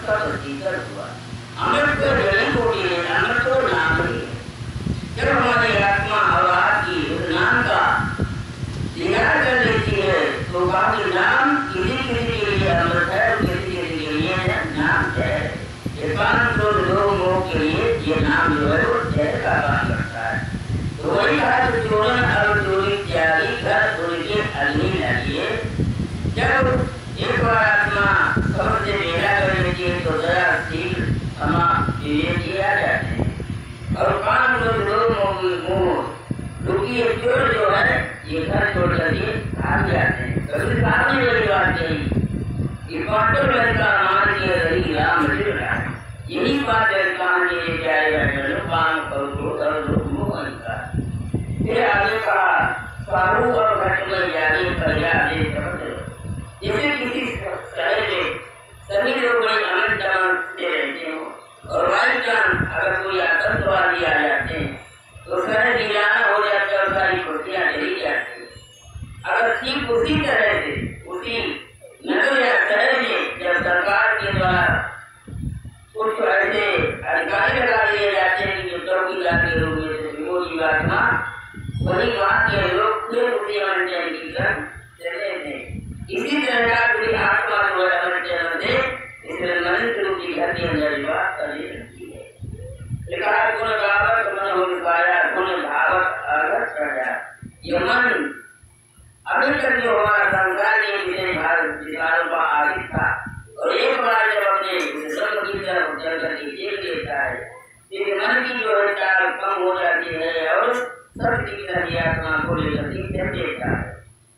सब शीतल हुआ। अमृत को जड़ी बूटी है, अमृत को नाम ही। जब हमारी आत्मा आवाज की उस नाम का दीदार कर लेती है तो बाकी नाम किसी किसी के लिए अमृत है, किसी किसी के लिए नाम है। ये 500 लोगों के लिए ये नाम जो है वो जय का काम करता है। तो वही हाथ चोरन और चोरी त्यागी घर चोरी के अग्नि लगिए। जब एक बार आत्मा समझ से मेला कर लेती है तो जरा शीघ्र क्षमा विवेक आ जाते हैं। और 500 लोग रुकी चोर जो है ये घर छोड़ करके भाग जाते हैं। कभी भागने वाली बात नहीं, ये पांडव लड़का मान के रही राम रहा। यही बात मान के जाएगा काम करो का। फिर आगे कहा साहू और घट में जाने प्रजा दे जैसे किसी शहर में सभी लोग बड़े आनंद से रहते हो और बाई चांस अगर कोई आतंकवादी आ जाते हैं तो शहर वीराना हो जाता है और सारी खुशियाँ चली जाती है। अगर ठीक उसी तरह से उसी नगर या शहर में जब सरकार के द्वारा कुछ ऐसे अधिकारी लगा दिए जाते हैं कि जो चौकीदार के रूप में विमोची आत्मा वही वहाँ के लोग फिर उसी अमरचरण की तरफ चले थे। इसी तरह का पूरी आत्मा जो है अमरचरण से इसमें मनुष्य रूप की घर के अंदर विवाह करनी रहती है। लिखा है गुण गावत मन हो पाया गुण भावत अर्घत प्रजा। ये मन अभी तक जो हमारा संसार के विषय भारत विचारों का आदित था और एक बार जब अपने धर्म की तरफ चल करके देख लेता है तो मन की जो है कम हो जाती है और सब की आत्मा को लेकर चल देता है।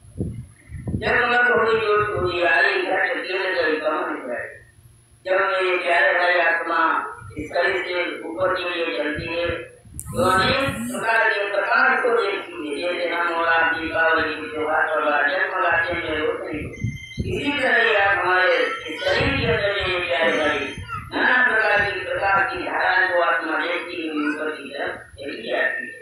जब मत हुई जो हुई आई घट गिर गई कमन गए। जब मेरे प्यारे भाई आत्मा इस कड़ी से ऊपर के लिए चलती है तो अनेक प्रकार के प्रकाश को देखती है। जैसे हम और आप दीपावली के त्योहार पर जन्म लगाते हैं रोशनी, इसी तरह आप हमारे शरीर के अंदर मेरे प्यारे भाई नाना प्रकार की धारा को आत्मा देखती हुई ऊपर की तरफ चली जाती है।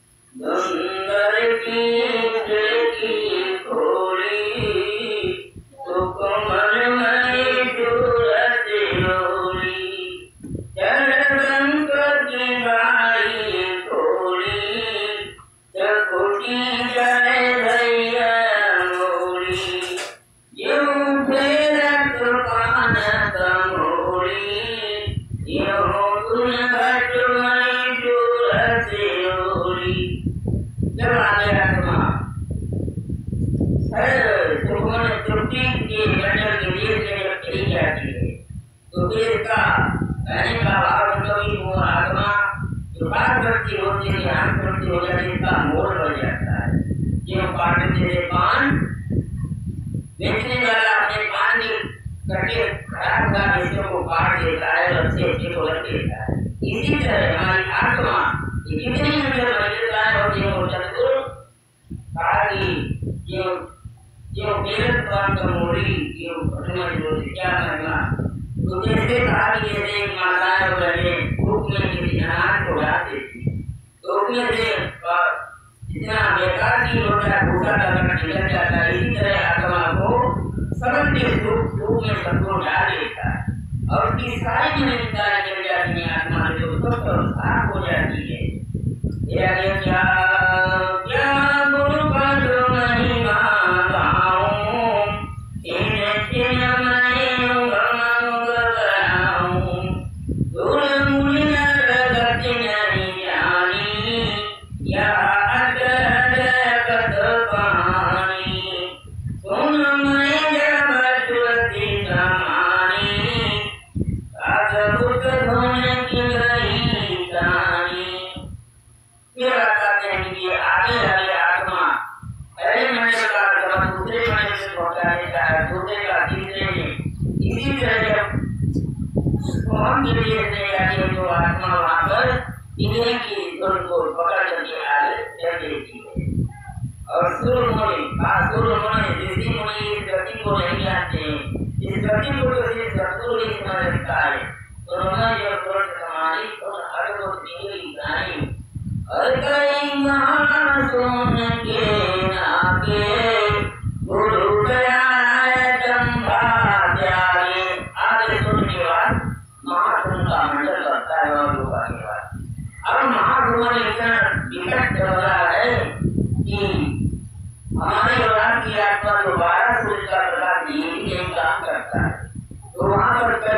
इसी तरह हमारी आत्मा कितनी मजेदार और क्या करना तो जैसे कहा कि जैसे एक माता धूप में किसी अनाज को डाल देती तो उसमें से जितना बेकार चीज होता है भूखा निकल जाता है। इसी तरह आत्मा को समझ के धूप में सबको डाल देता है और उसकी सारी निरंतरता निकल जाती है। आत्मा जो स्वस्थ और साफ हो जाती है। क्या क्या गुरु का जो नहीं मांगाऊं गुरु गया चंबा त्यागे आगे सुनने वाला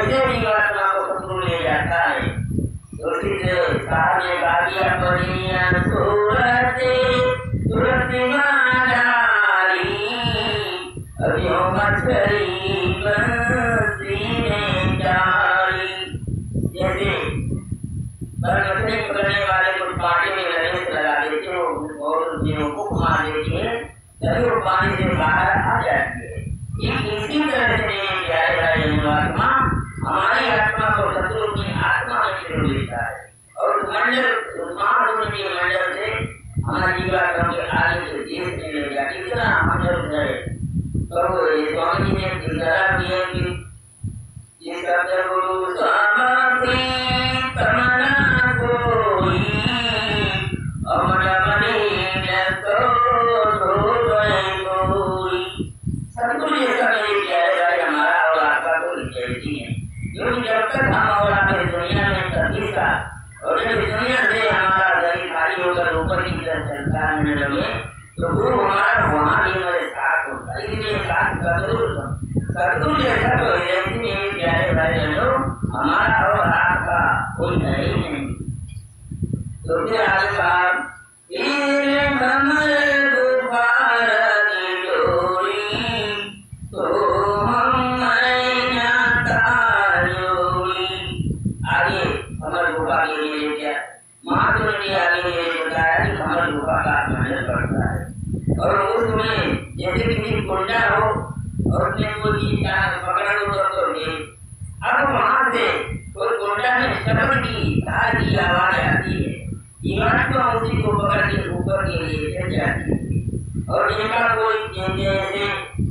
कैसे जीवात्मा को शत्रु ले जाता है। तो फिर साहब ने गा दिया पनिया सूरते तुरंत मारी अभियो मछली बंसी में जारी। जैसे मछली पकड़ने वाले को पानी में लगे लगा देते हो और जीवों को मार देती है तभी वो पानी से बाहर आ जाती है। इसी तरह से प्यारे भाई आत्मा हमारी आत्मा को शत्रु की आत्मा में छेड़ लेता है और मंडल महापुरुष के मंडल से हमारी जीवात्मा के आगे से देश में ले जाती है। इतना मंडल है तो स्वामी जी ने इशारा किया कि ये सतगुरु स्वामी तमन्ना कोई अमर मनी न तो सतगुरु जैसा मेरे प्यारे भाई हमारा और आपका कोई जैसी है, क्योंकि जब तक हम और आपने दुनिया में प्रतिष्ठा और जब दुनिया से हमारा शरीर खाली होकर ऊपर की तरफ चलता है लगे तो गुरु हमारा वहाँ भी हमारे साथ होता है। इसलिए साथ सतगुरु जैसा तो जैसी मेरे प्यारे भाई बहनों हमारा और आपका कोई है ही नहीं। तो फिर आगे कहा और उसमें जैसे किसी कुंडा हो और उसने कोई चीज पकड़ा तो अब वहां से कोई कुंडा में शब्द की धार की आवाज आती है, जीवात्मा उसी को पकड़ के ऊपर के लिए चल जाती है। और इनका कोई जैसे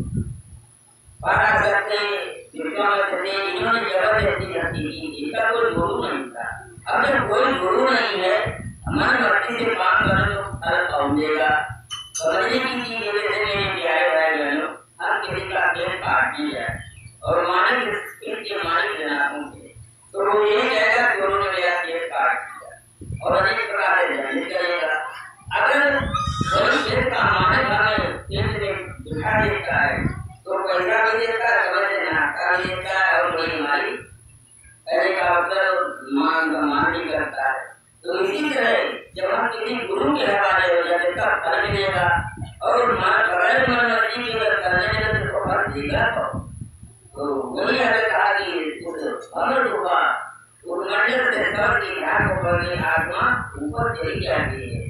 पराशर से इन्होंने जबरदस्ती रखी थी, इनका कोई गुरु नहीं था। अब जब कोई गुरु नहीं है हमारी मर्जी से काम करो तो फल पहुंचेगा। समझने की चीज जैसे मेरे प्यारे भाई बहनों हर किसी का पेट काट दिया और मालिक इसके मालिक जनाबों के तो वो यही कहेगा गुरु ने मेरा पेट काट दिया और अनेक प्रकार से जन्म करेगा। अगर कोई पेट का मालिक हमें पेट में दिखा देता है तो पैसा भी देता है, समझ से नाश्ता भी देता है और कोई मालिक कहने का मतलब मान सम्मान भी करता है। तो इसी तरह जब हम किसी गुरु के हवाले हो जाते तब फल मिलेगा और बगैर मनमर्जी की अगर करने लगे तो फल देगा। तो वही हमें कहा कि उस अमर रूपा उस मंडल से सब की ध्यान को करके आत्मा ऊपर चली जाती है।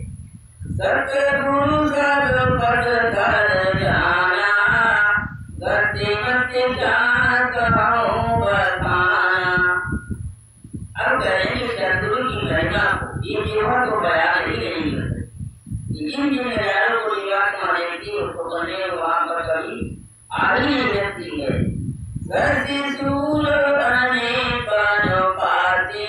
सतगुरु सब पद कर जाना गति मत जान कहूँ बताना। अब करेंगे सतगुरु की महिमा को ये जीवन को बयान ही नहीं कर सकते। जिन जिन नजारों को जीवात्मा देखती है उसको करने वहाँ पर कभी आदि नहीं रहती है। गति सूर अनेक पाती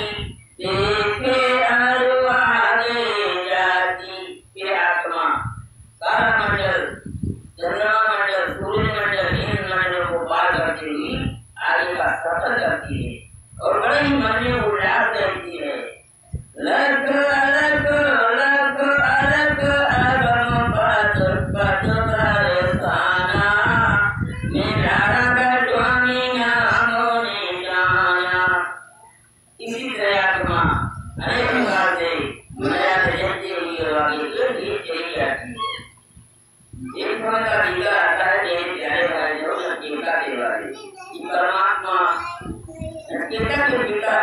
देखे अरुआगे जाती। फिर आत्मा सारा मंडल चंद्रमा मंडल सूर्य मंडल इन मंडलों को पार करती हुई आगे का सफर करती है और बड़े ही मन में उल्लास रहती है। लक अलग लक अलग अगम पद पद बरसाना मेरा रंग स्वामी नामों ने जाना। इसी तरह आत्मा अनेक प्रकार से माया से जलती हुई आगे चली जाती है। एक समय का टीका आता है मेरे प्यारे भाई जो टीका के बारे परमात्मा टीका के पिता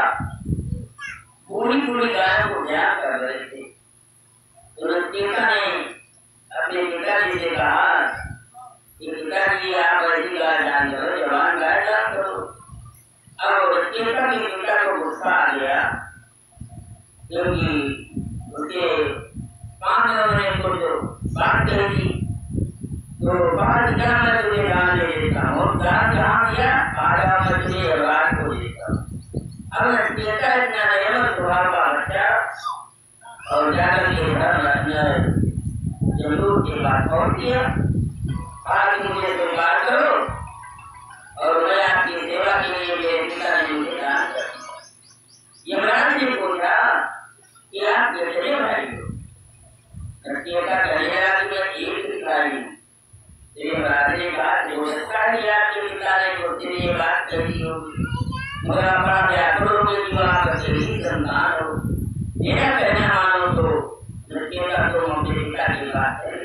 पूरी पूरी गायों को ध्यान कर रहे थे। तो टीका ने अपने पिताजी से कहा कि पिताजी आप ऐसी गाय दान करो, जवान गाय दान करो। अब टीका के पिता को गुस्सा आ गया क्योंकि उसके काम ने कुछ बात कही थी। तो बाहर क्या मैं तुझे दान दे देता हूँ, दान जहाँ दिया आधा मैं तुझे रात को देता हूँ। अब टीका इतना नियमित स्वभाव का बच्चा और जाकर के घर जरूर के बात पहुँच गया। आज मुझे स्वीकार करो और मैं आपकी सेवा के लिए मेरे पिता ने मुझे दान कर दिया। यमराज ने पूछा कि आप कितने भाई हो? टीका कहने लगा कि मैं एक भाई हूँ। यमराज ने कहा हो सकता है आपके पिता ने मुझसे ये बात कही होगी। मगर अपना व्याकरणों के जीवा करके ही संतान हो। मेरा कहना मानो तो नृत्य तो अपने पिता की बात है।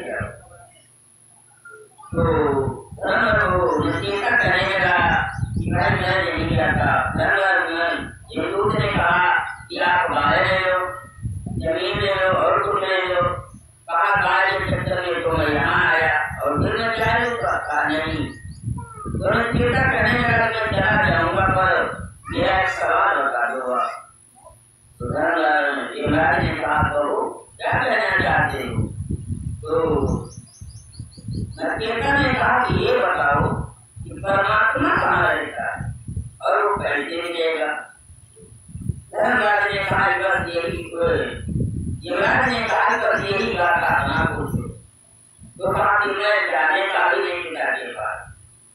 तो नृत्य का कहने लगा कि भाई मैं नहीं किया था। ये दूसरे ने कहा कि आप बाहर ले लो, जमीन ले लो और कुछ ले लो। कहा कार्य चक्कर में तो मैं यहाँ आया और फिर मैं क्या कहा नहीं। तो नृत्य का कहने लगा मैं चला जाऊंगा पर मेरा एक सवाल बता दो। तो युवराज ने कहा कहो क्या कहना चाहते हो। तो नरकेता ने कहा कि ये बताओ कि परमात्मा कहाँ रहता है और वो कैसे मिलेगा। धर्मराज ने कहा बस यही युवराज ने कहा बस यही बात आना पूछो। तो कहा कि मैं जाने का भी नहीं पिता के पास।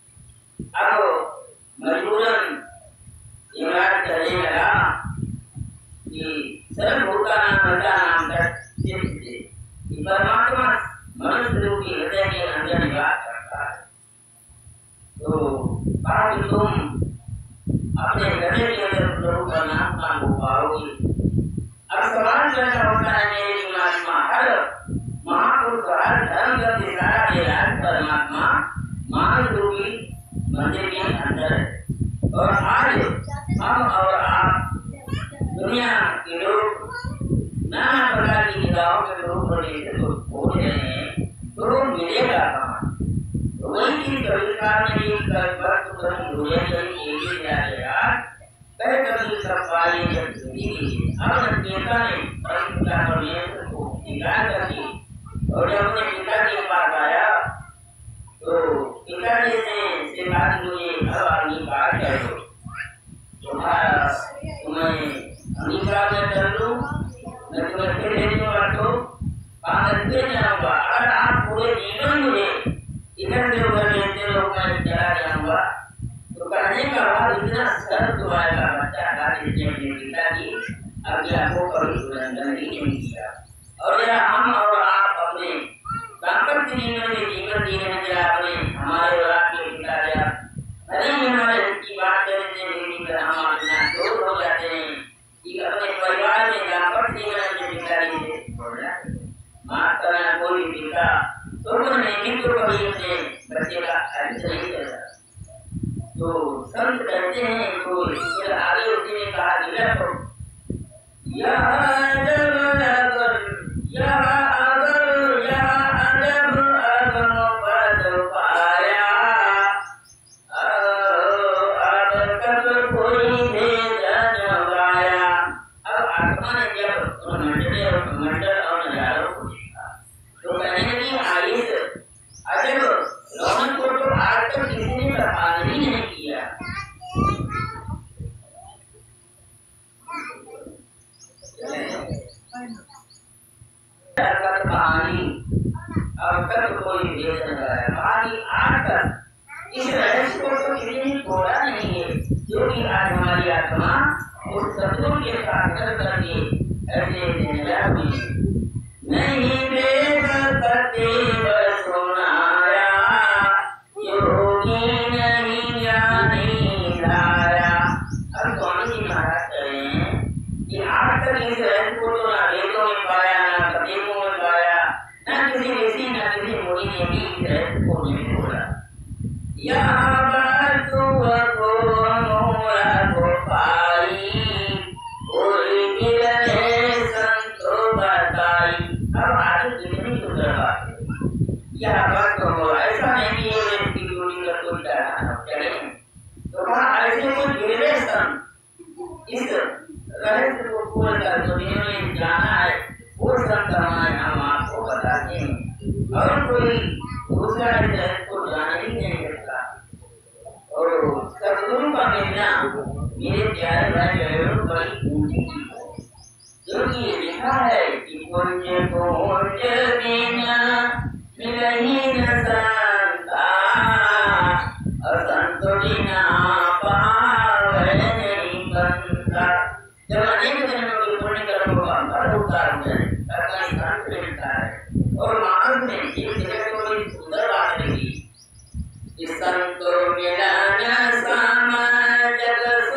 अब मजबूरन युवराज कहने लगा कि सर्वभूता नाम परमात्मा मनुष्य रूपी हृदय के अंदर निवास करता है। तो कहा कि तुम अपने हृदय के अंदर प्रभु का नाम मांगो पाओगे। अब सवाल पैदा होता है मेरी महात्मा हर महापुरुष हर धर्म का दिशारा दे रहा है परमात्मा मानव रूपी मंदिर के अंदर है। और आज हम और आप दुनिया के लोग नाना प्रकार की किताबों के रूप में खोज रहे हैं तो मिलेगा कहाँ। तो वही चीज कविकार में एक वर्ष कभी हुए कभी एक जाएगा कह कभी सब पाए जब लीजिए। अब नरकेता ने परम पिता परमेश्वर को स्वीकार कर दी और जब अपने पिता के पास आया तो पिताजी से कहा कि मुझे अब आदमी बात कर दो। तुम्हारा तुम्हें अंगीकार में कर लूँ मैं तुम्हें फिर भेजूंगा। तो जाऊंगा अगर आप पूरे जीवन मुझे इधर से उधर लेते रहो मैं चला जाऊंगा। तो कहने का बाद इतना शर्त आएगा बच्चा गाड़ी से अपने पिता की आज्ञा को कभी उल्लंघन ही नहीं किया। और यह हम और आप अपने दाम्पत्य जीवन में जीवन जी रहे हैं अपने हमारे और आपके पिता भले ही हमारे की बात करते हैं लेकिन हम अपना दूर हो जाते हैं कि अपने परिवार में दाम्पत्य जीवन में पिताजी से बोलना माफ करना कोई पिता तो नहीं तो कभी अपने बच्चे का अर्थ नहीं करता। तो संत कहते हैं तो फिर आगे उसने कहा इस रहस्य को तो किसी ने छोड़ा नहीं है जो कि आज हमारी आत्मा उस सत्यों के साथ करके ऐसे नहीं वेद करते सुनाया योगी नहीं ज्ञानी लाया। अब स्वामी जी महाराज कह रहे हैं कि आज तक इस रहस्य को तो ना वेदों में पाया ना कथेमों में पाया ना किसी ऋषि ना किसी मुनि ने भी इस रहस्य को नहीं बोला। ऐसा नहीं कि तो कहा ऐसे कोई गिरवे इस रहस्य को खोलकर दुनिया में जाना है वो संत हम आपको बताते हैं और कोई दूसरा इस रहस्य को जाने ही नहीं सकता। और सदगुरु का मिलना मेरे प्यारे भाई बहनों बड़ी ऊंची चीज है जो कि लिखा है कि पुण्य पुण्य बिना मिलही न संता असंत बिना पावे नहीं बनता। जब अनेक जन्मों के पुण्य कर्मों का फल उतार करना संत मिलता है। और मानव ने एक जगह को बड़ी सुंदर बात लिखी संतो मिलन समाज जग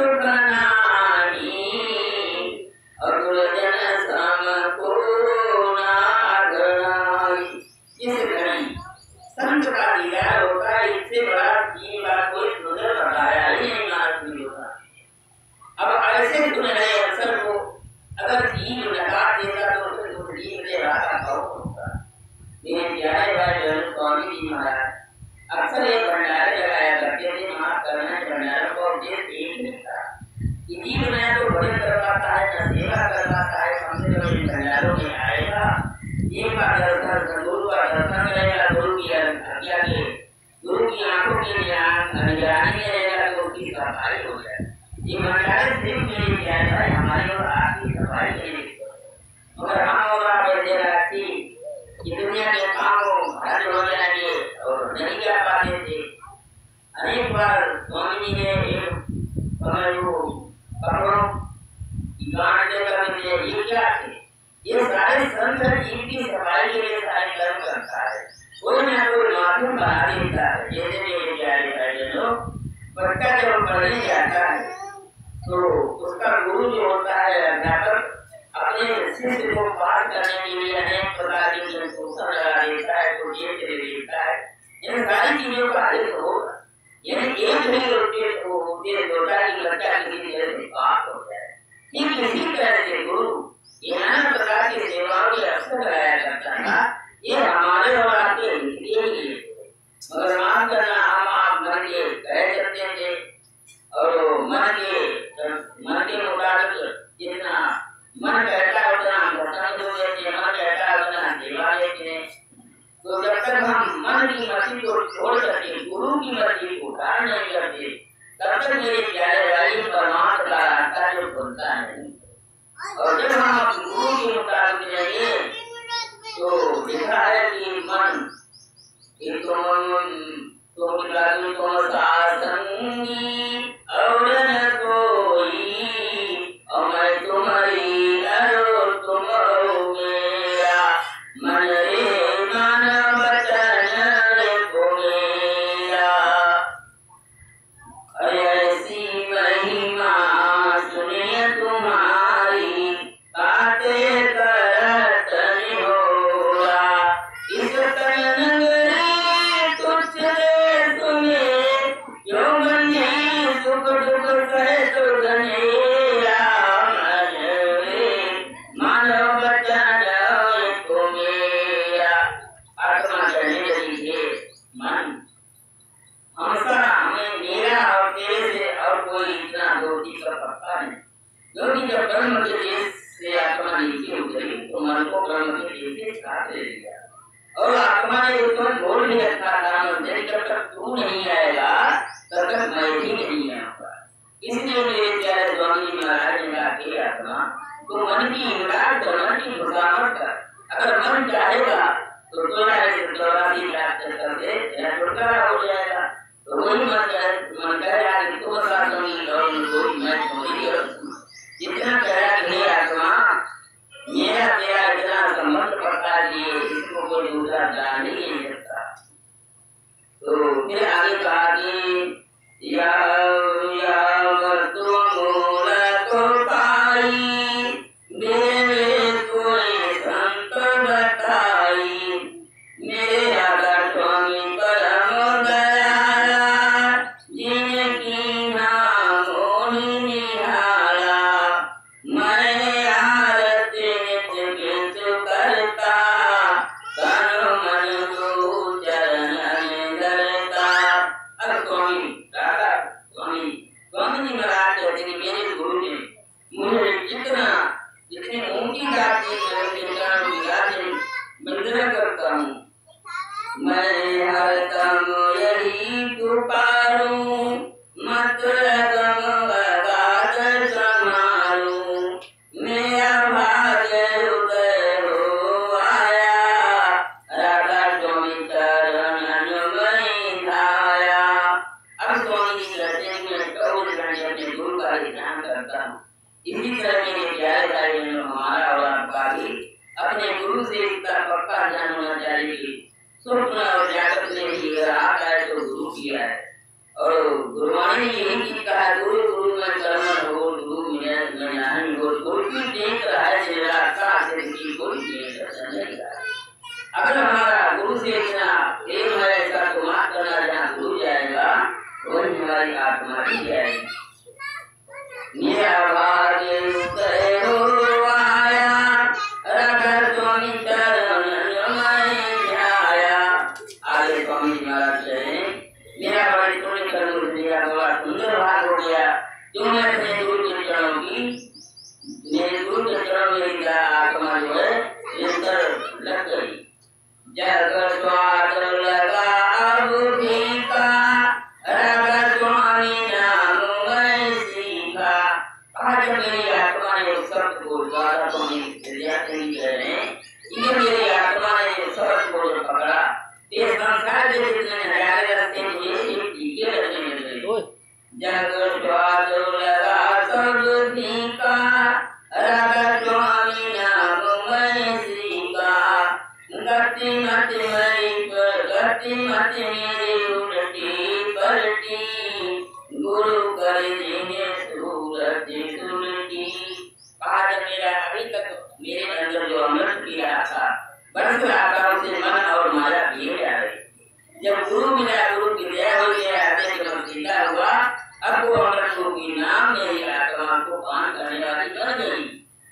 ऐसे सुने रहे अवसर को अगर जीव नकार देता तो फिर उस जीव से रास्ता कौन होता। मेरे प्यारे भाई स्वामी जी महाराज अक्सर ये भंडारे लगाया करते थे। वहाँ करना भंडारों का उद्देश्य एक ही था कि जीव न तो भजन कर पाता है न सेवा कर पाता है, कम से कम इन भंडारों में आएगा, एक बार दर्शन गुरु का दर्शन करेगा, गुरु की आज्ञा के गुरु की आंखों की निगरानी में रहेगा तो उसकी सफाई हो जाए। ये भंडारे सिर्फ मेरे प्यारे भाई हमारी और आपकी सफाई के लिए, मगर हम और आप ऐसे राशि कि दुनिया के कामों हर हो जाएंगे और नहीं जा पाते थे। अनेक बार स्वामी जी ने एक समय को कपड़ों की गांठ देकर मुझे ये क्या थे, ये सारे संसार जीव की सफाई के लिए सारे कर्म करता है, कोई ना कोई माध्यम बना देता है। जैसे मेरे प्यारे भाई लोग बच्चा जब पढ़ने जाता है तो उसका गुरु जो होता है अध्यापक अपने शिष्य को पार करने के लिए अनेक प्रकार की इंस्ट्रक्शन लगा देता है, तो ये दे देता है। इन सारी चीजों का आदेश होगा, यानी एक ही उद्देश्य होता है कि बच्चा किसी तरह से पास हो जाए। ठीक इसी तरह से गुरु ये नाना प्रकार की सेवाओं के अवसर लगाया करता था। ये हमारे और आपके लिए ही है, मगर माफ करना हम आप मन के कह सकते थे और मन के मुताबिक जितना मन कहता है उतना हम दर्शन दे देते हैं, मन कहता है उतना सेवा देते हैं। तो जब तक हम मन की मर्जी को छोड़ करके गुरु की मर्जी को धारण नहीं करते तब तक मेरे प्यारे भाई परमात्मा का रास्ता जो खुलता है। और जब हम गुरु के मुताबिक रहेंगे तो लिखा है कि मन तुम सासंगी और न कोई और मैं तुम्हारी अरो तुम मेरा मन रे मन बचन को मेरा। ऐसी महिमा सुनिए तुम्हारी काते करत निहोरा। इस तन और आत्मा ने उसको बोल नहीं रखा था, जब तक तू नहीं आएगा तब तक मैं भी नहीं आऊंगा। इसलिए मेरे प्यारे स्वामी जी महाराज ने कहा कि आत्मा तो मन की इमदाद कर, मन की खुशामद कर। अगर मन चाहेगा तो 84 लाख चक्कर से छुटकारा हो जाएगा। तो वही मन कहेगा कि तुम सासंगी और कोई मैं तुम्हारी करूँ। जितना कहेगा कि हे आत्मा मेरा तेरा इतना संबंध पड़ता है इसको कोई दूसरा जान नहीं सकता। तो फिर आगे कहा कि अगर हमारा गुरु से इतना प्रेम है ऐसा तो माफ करना, जहाँ गुरु जाएगा वही हमारी आत्मा भी जाएगी। मेरा कि मेरे गुरु के चरण में आत्मा जो है निरंतर लग गई। जग स्वाद लगा अब फीका, रग स्वामी नाम मैं सीखा। आज मेरी आत्मा ने उस शब्द को द्वारा को ये मेरी आत्मा ने उस शब्द को पकड़ा। ये संसार के जितने नजारे रखते मुझे एक टीके रखने मिल गए। जग स्वाद लगा सब फीका, रग स्वामी नाम मैं सीखा। गति मत मेरी पर गति मत मेरी उल्टी पलटी, गुरु कर देंगे सूरत सुलटी। आज मेरा अभी तक मेरे अंदर जो अमृत पी रहा था, बरस रहा था, उससे मन और माया पिए जा रहे। जब गुरु मिला, गुरु की दया हो गया, जब सीधा हुआ, अब वो अमृत रूपी नाम मेरी आत्मा को पान करने वाली बन गई।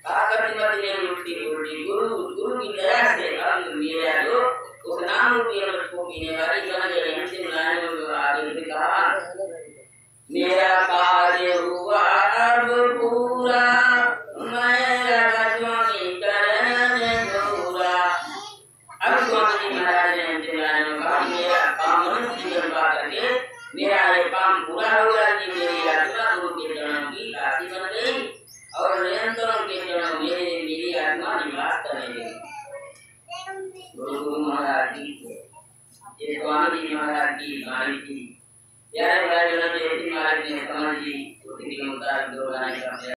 गुरु की दया से अब मेरा जो उस नाम रूपी अमृत को पीने वाली बन गई। हमसे आगे से कहा, मेरा कार्य हुआ अब पूरा, मेरा स्वामी करण पूरा। अब स्वामी जी महाराज ने कहा, मेरा काम मनुष्य जीवन पा करके मेरा ये काम पूरा हो गया कि मेरी आत्मा गुरु के चरणों की दासी बन गई और निरंतर के चरणों में मेरी आत्मा निवास करने लगी। गुरु महाराज की, ये स्वामी जी महाराज की वाणी थी। प्यारे भाई महाराज ने समझ ली, उसकी मुताबिक दो गाने का